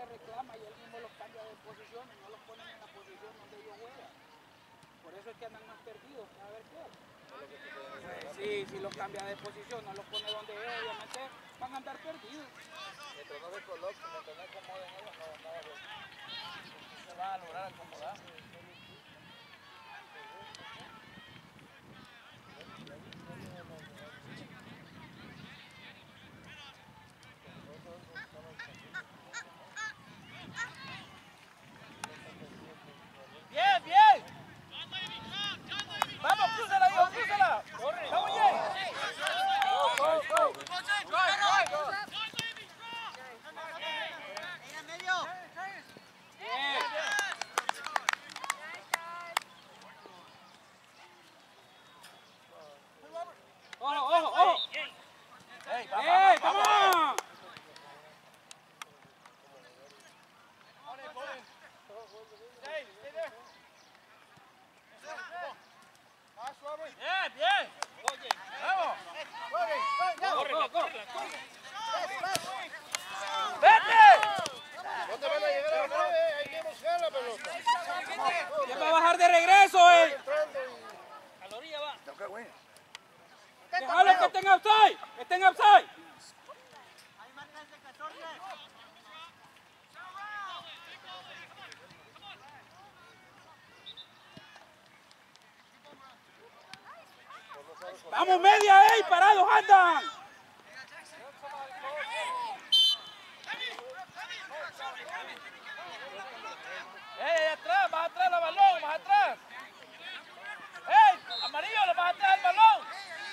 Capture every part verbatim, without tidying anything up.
le reclama y él mismo los cambia de posición y no los ponen en la posición donde ellos juegan. Por eso es que andan más perdidos, a ver qué. Pues sí, si los cambia de posición, no los pone donde ellos, obviamente van a andar perdidos. Mientras no se coloquen, mientras no acomoden ellos, no, no, se van a lograr acomodar. Bien, bien. Vamos, crúzala, hijo, crúzala. Vamos, bien. Go, go, go. Ojo, ojo, ojo. Hey, ¡Eh, vamos! Bien, bien. Vamos. Corre, corre, corre. ¡Vete! No te van a llegar a la nave, hay que buscar la pelota. ¿Quién va a bajar de regreso, eh? A la orilla va. Déjalo que estén outside, que estén outside. Vamos media, ey, parados andan. ¡Ey, atrás! ¡Más atrás el balón! ¡Más atrás! ¡Ey! ¡Amarillo! ¡Más atrás el balón!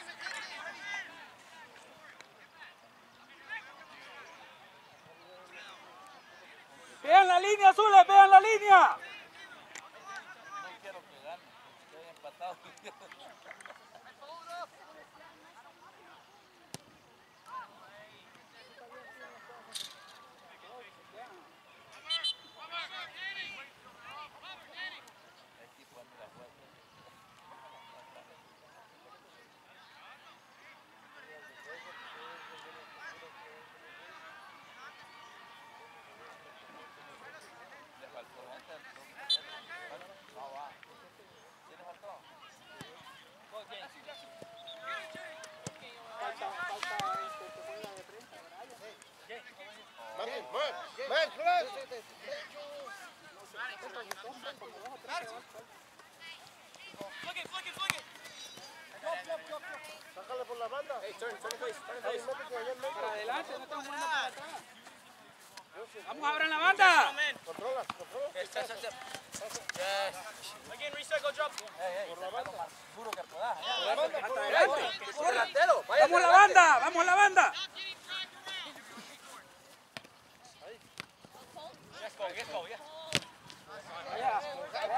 Vean la línea, azules, vean la línea. No quiero que gane. Estoy empatado. Martín, man, man, class. Sácale por la banda. Para adelante, no estamos jugando para atrás. Vamos ahora en la banda. Controla, controla. Yes, yes, yes. Yes. Again, reset, go drop. Hey, hey, por la banda. Más duro que puedas. Por la banda, por la Adelante. banda. Delantero, vaya Vamos a la banda, vamos a la banda. Let's go, let's go, yeah. Allá, allá.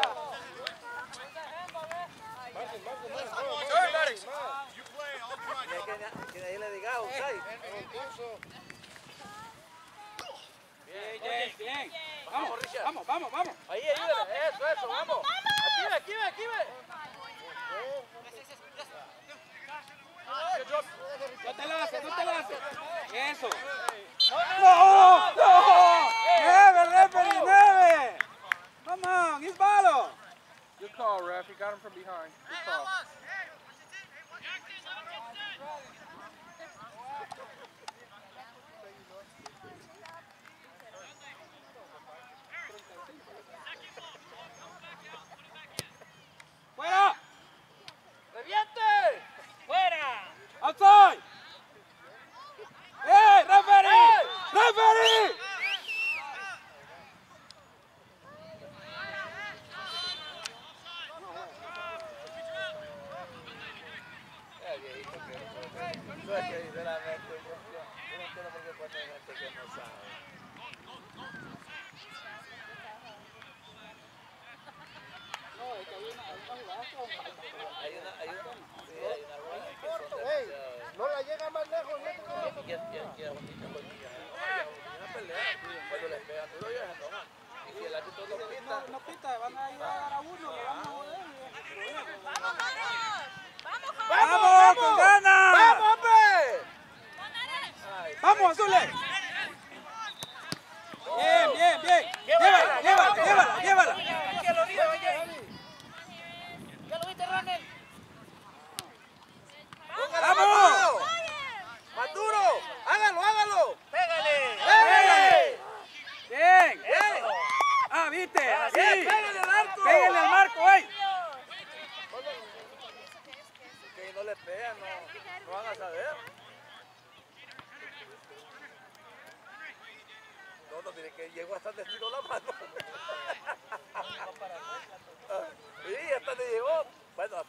Martín, Martín, Martín. Turn, buddy. Que nadie le diga outside. Bien, bien, bien. Vamos, vamos, vamos, vamos. Ahí, ayúdale. Eso, eso, vamos. Aquí ve, aquí ve, aquí ve. No te la haces, no te la haces. Eso. No, ¡No! ¡No! ¡Nueve, referee, nueve! Come on, it's balo. Good call, ref. You got him from behind. Good call. ¡Fuera! ¡Reviente! ¡Fuera! ¡Outside! ¡Eh, referee! ¡Referee! Eh, viejito, que no es que sinceramente, yo, yo no entiendo por qué ponen gente que no sabe. No, es que hay una, hay una jugada con falta. Hay una, hay una, sí, hay una jugada que son Ey, demasiado. no la llega más lejos, no te Y ya, ya, ya, bonita colilla. Una pelea, cuando les pegan duro ellos se enojan. Y si el árbitro lo pita, No, no pita, van a ir a dar a uno, le van a joder. ¡Vamos, vamos! ¡Vamos, ¡Vamos, con ganas! ¡vamos, hombre! ¡Vamos, Azules! Bien, bien.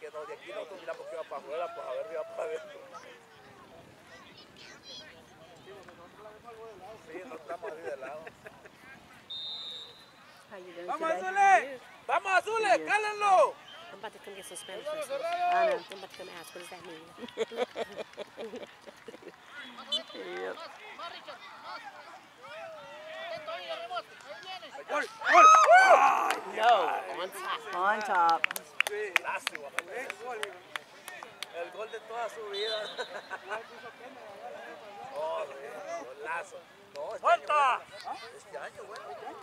que no, de aquí nosotros miramos que va para afuera, pues a ver si va para adentro. Sí, no estamos así de lado. How you doing ¡Vamos, today? Azules! ¡Vamos, Azules! Yeah. ¡Cálenlo! I'm about to come get some Spanish lessons. I know. I'm about to come ask, what does that mean? Yep. ¡Gol! ¡Gol! No, on top. On top. Sí, lástima. El gol de toda su vida. Oh, sí, golazo. No, este año, bueno. Este año, bueno.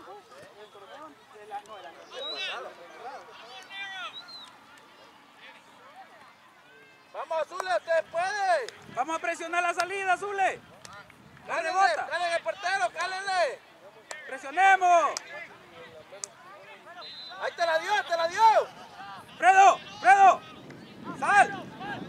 Vamos, Azules, ustedes pueden. Vamos a presionar la salida, Azule. Cálenle, cálenle el portero, cálenle. Presionemos. Ahí te la dio, te la dio. Fredo, Fredo. Sal.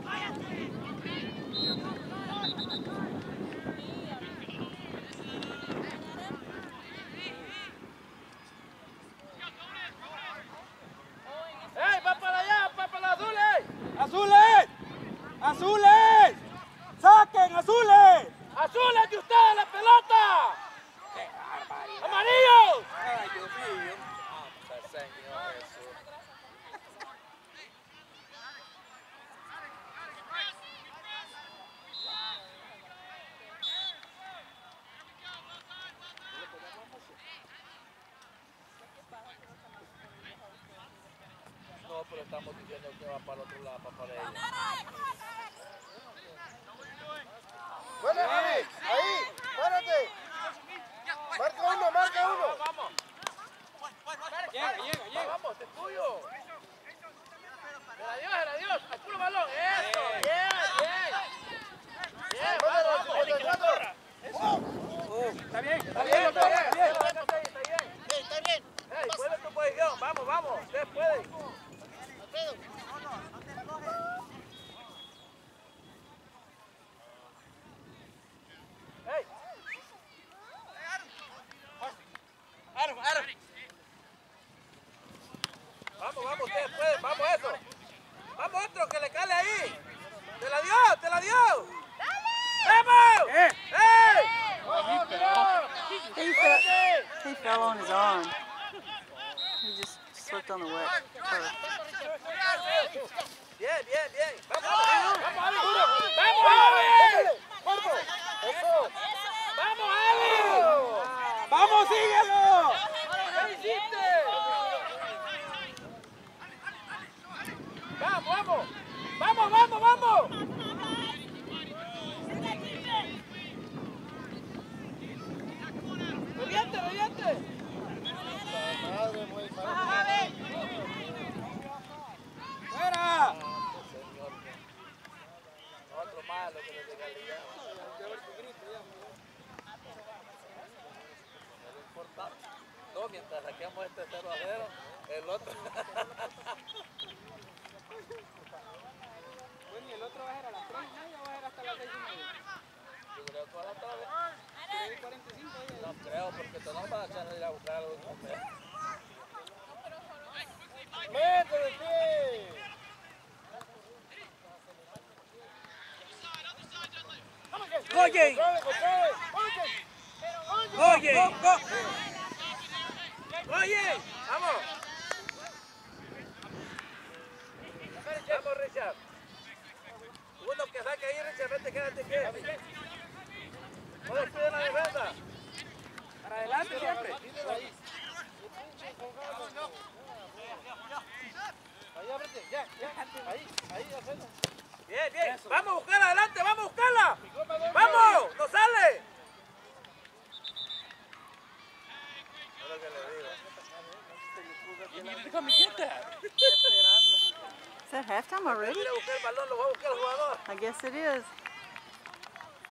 ¡Ey, va para allá, va para los Azules! Azules. Azules. Saquen, Azules. ¡Azules de ustedes la pelota! ¡Amarillos! Ay, Dios mío. Señor Jesús. No, pero estamos diciendo que va para el otro lado, para para ella. Bueno, Javi, ahí, párate. Marca uno, marca uno. Vamos, Llega, llega, llega. vamos, este es tuyo. Se la dio, se la dio. Al puro balón. Eso, bien, bien. Bien, vamos, vamos. Oh, está bien, está Está bien, bien, está está bien. bien. Está bien. Está bien. Hey, vuelve tu posición. Vamos, vamos. Ustedes pueden. Alfredo. Hey. Vamos, vamos, ustedes pueden. Vamos, eso. Vamos, otro que le cale ahí. Te la dio, te la dio. ¡Vamos! Eh. ¡Hey! He fell, he fell on his arm. He just slipped on the wet turf. Bien, bien, bien. Vamos, vamos, Ali. Vamos, Ali. Marco. Eso. Vamos, Ali. Vamos, síguelo. ¿Qué hiciste? Vamos, vamos. Vamos, vamos, vamos. Reviente, reviente. Madre, muy Fuera. Señor. Otro malo que le regalía. No le importa. No, mientras saquemos este cero a cero, el otro. Bueno, y el otro va a ser a las tres y media o va a ser hasta las seis y media. Yo creo que va a la tarde. tres y cuarenta y cinco. No creo, porque tú no vas a echar a ir a buscar algo de comer. Métete de pie. Oye, Controle, controle. oye, go. Oye, vamos. Vamos, Richard. Uno que saque ahí, Richard, vete, quédate quieto. No descuide la defensa. Para adelante siempre. Ahí, ábrete, ya, ya. Ahí, ahí, hacelo. Bien, bien. Vamos a buscarla adelante, vamos a buscarla. Vamos, no sale. Es lo que le digo. Is that halftime already? Ir a buscar el balón, lo va a buscar el jugador. I guess it is.